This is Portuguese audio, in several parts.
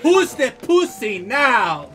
Who's the pussy now?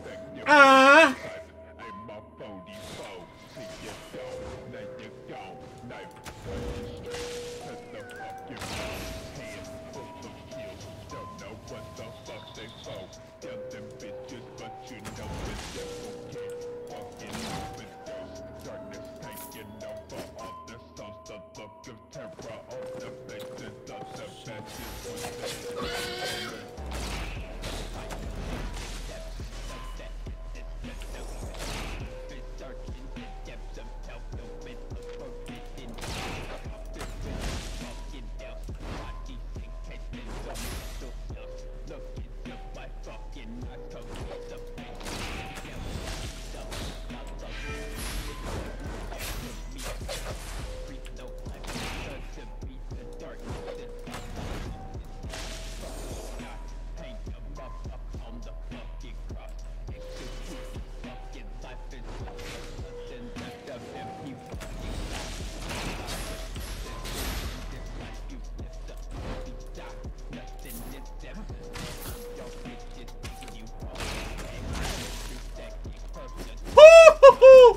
Woo!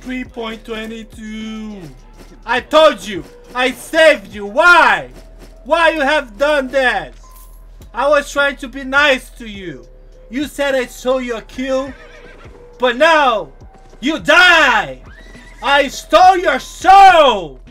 3.22. I told you. I saved you. Why? Why you have done that? I was trying to be nice to you. You said I saw your kill, but now you die. I stole your soul.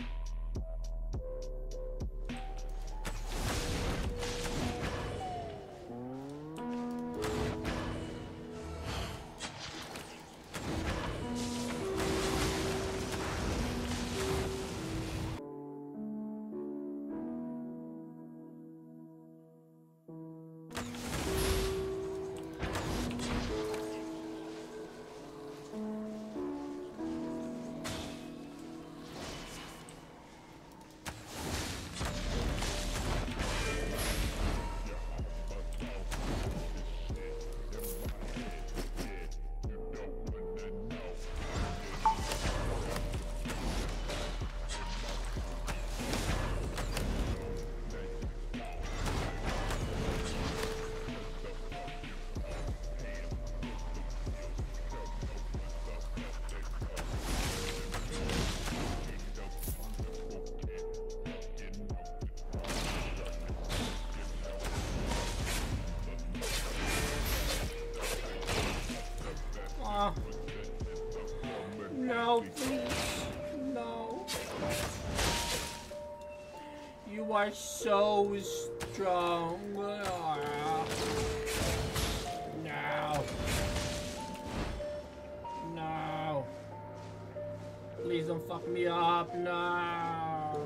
No, please. No. You are so strong. No. No. Please don't fuck me up. No.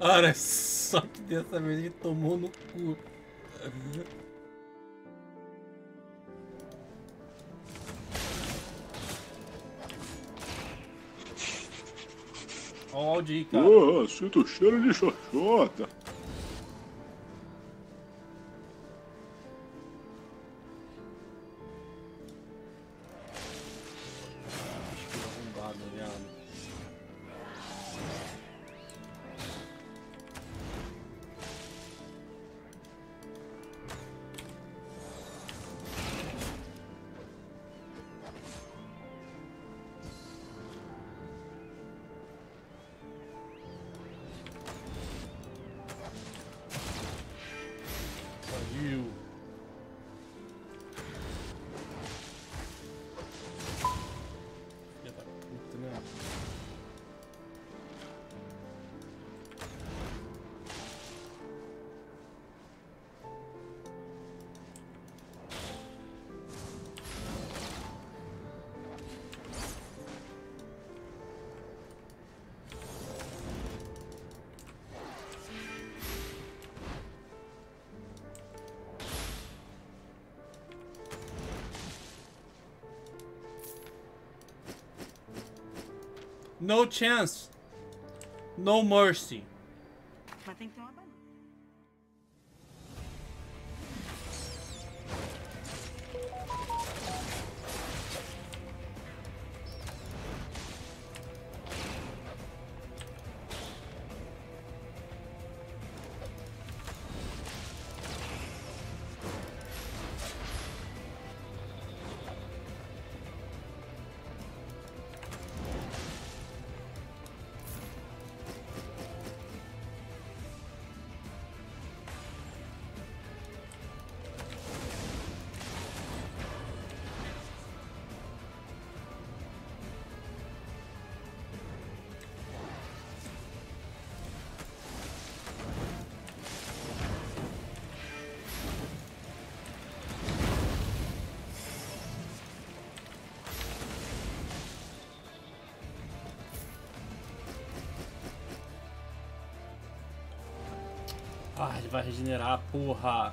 Olha só que dessa vez ele tomou no cu. Olha o áudio aí, cara. Oh, sinto cheiro de xoxota. Saiu. Filha da puta, né? No chance. No mercy. Mas tem que ter uma banana. Ah, ele vai regenerar, porra.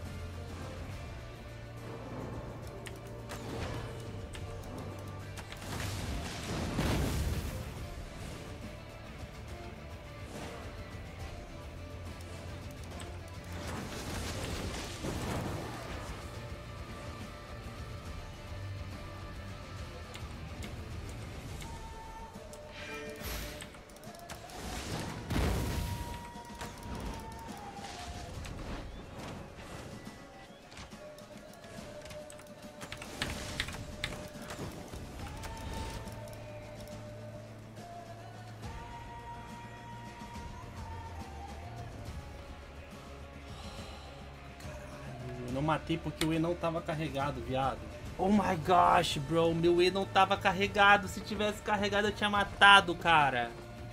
Eu não matei porque o E não tava carregado, viado. Oh my gosh, bro. Meu E não tava carregado. Se tivesse carregado, eu tinha matado, cara.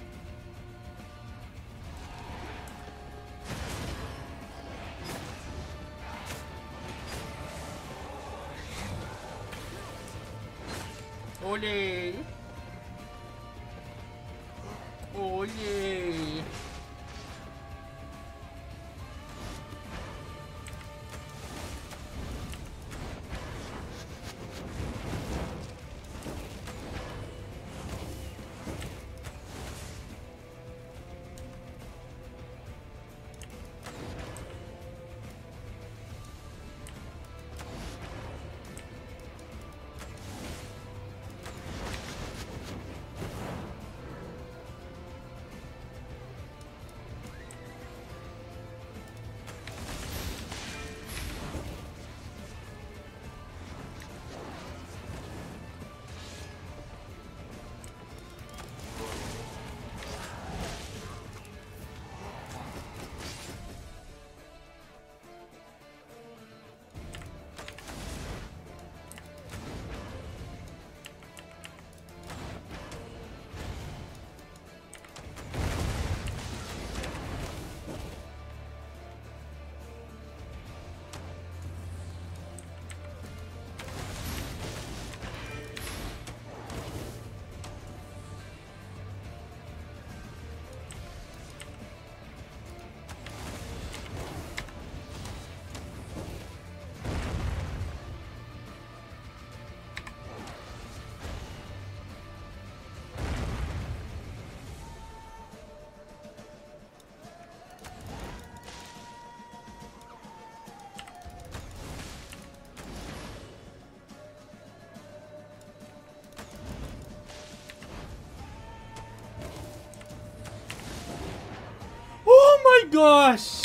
Olhei. Olhei. my gosh!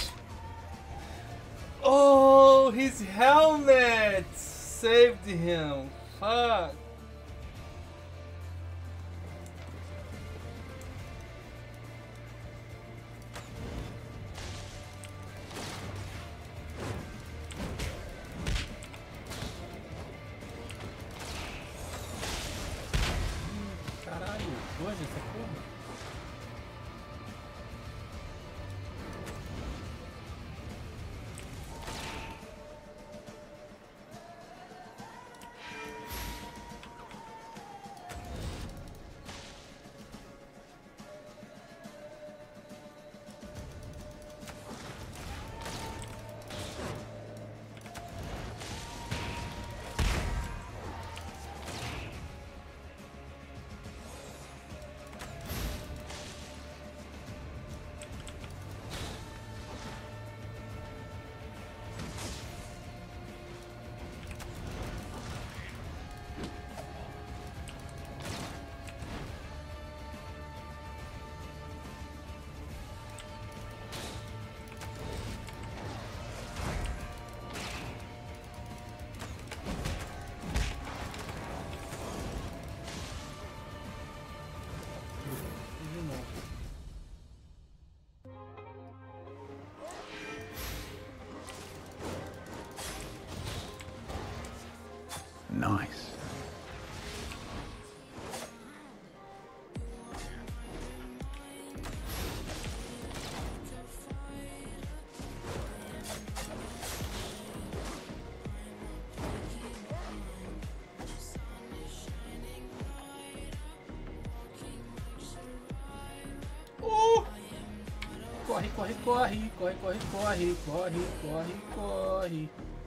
Oh, his helmet saved him. Fuck. Caralho, hoje essa porra. Nice. Corre, corre, corre, corre, corre, corre, corre, corre, corre.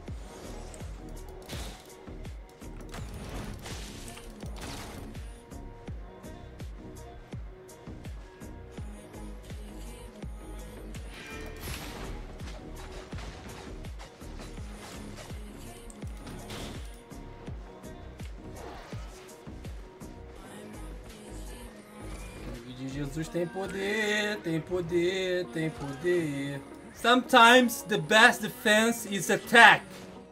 Jesus tem poder, tem poder, tem poder. Sometimes the best defense is attack.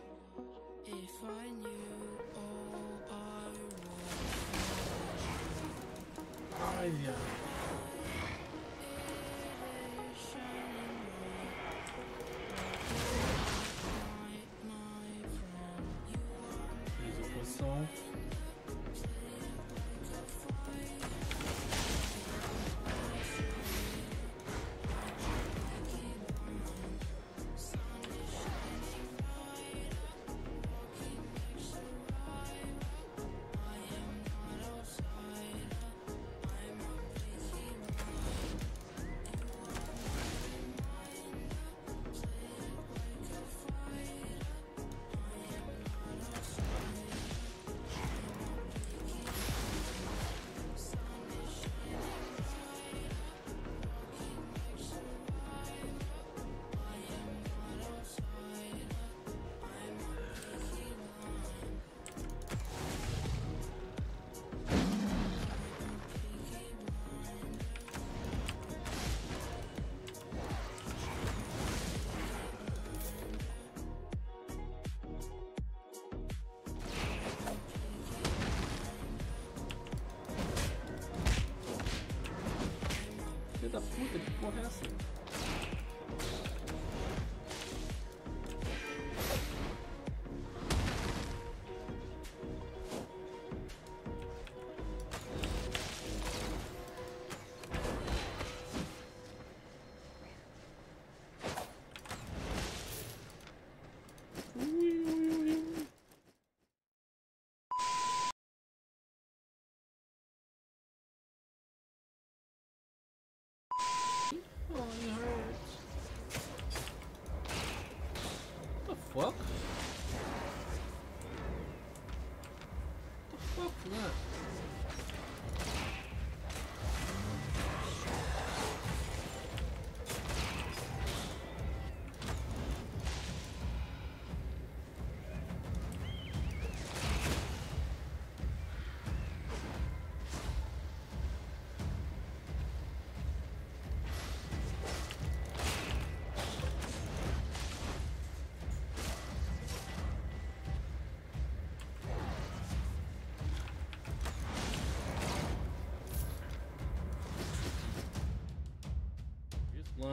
Ai, viado. Fiz a poção. Da puta, que porra é essa? Oh, he hurts. What the fuck? What the fuck is that?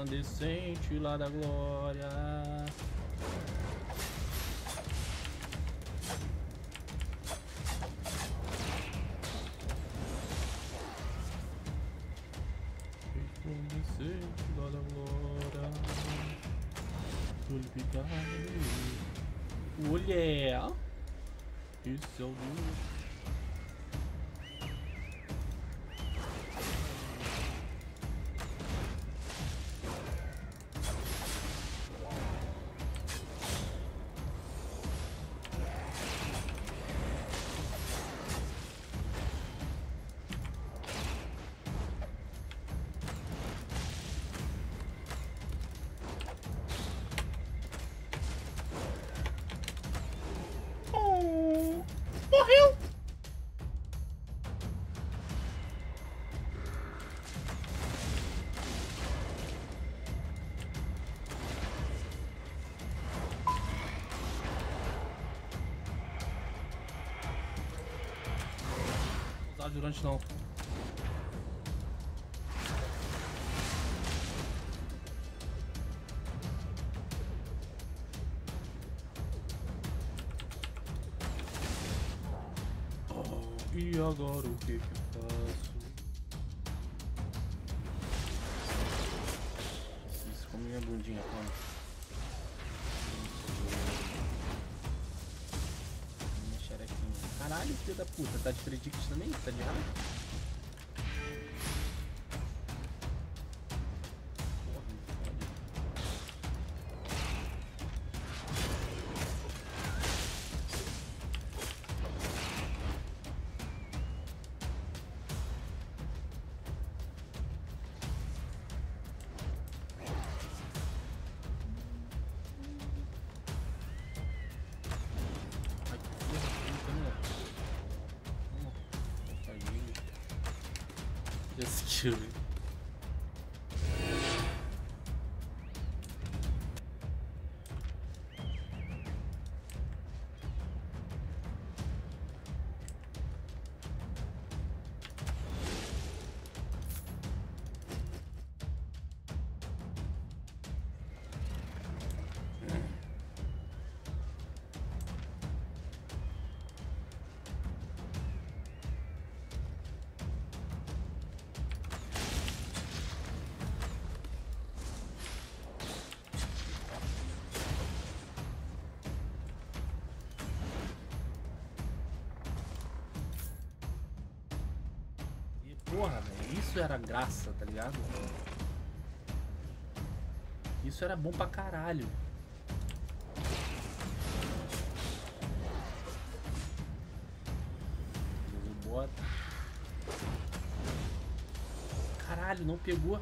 resplandecente lá da glória. Resplandecente lá da glória. Olha! Esse é o Deus. Morreu! Não usar durante não. E agora o que eu faço? Isso com minha bundinha, como? Minha xerequinha. Caralho, filho da puta, tá de predict também? Tá de raiva? Just kill me. Porra, velho, isso era graça, tá ligado? Isso era bom pra caralho. Bota. Caralho, não pegou.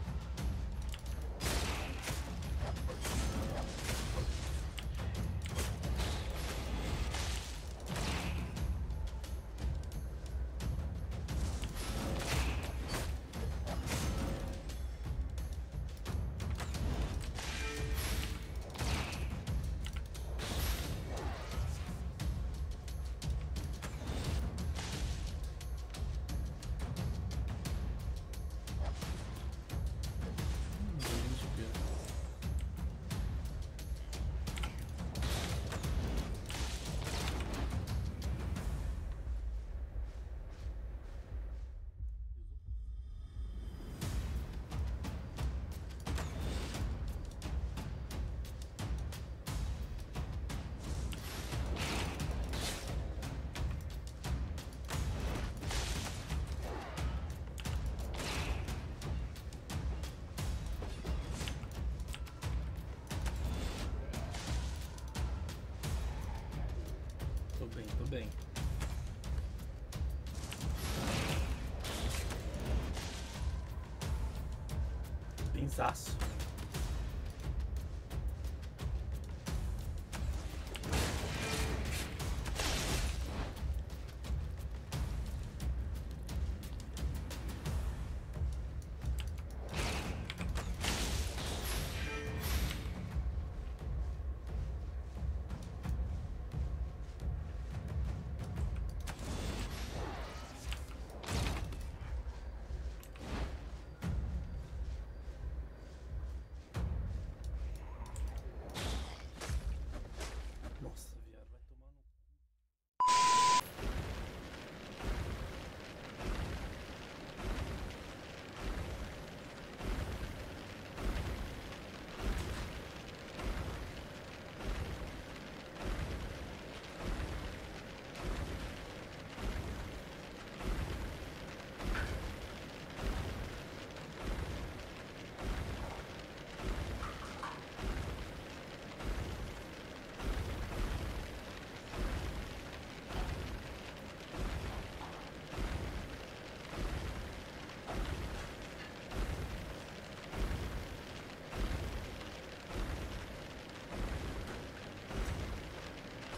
Tô bem. Benzaço.